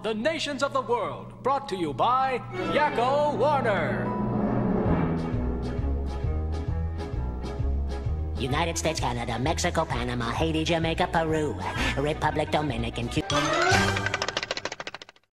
the nations of the world. Brought to you by Yakko Warner. United States, Canada, Mexico, Panama, Haiti, Jamaica, Peru, Republic, Dominican, Cuba.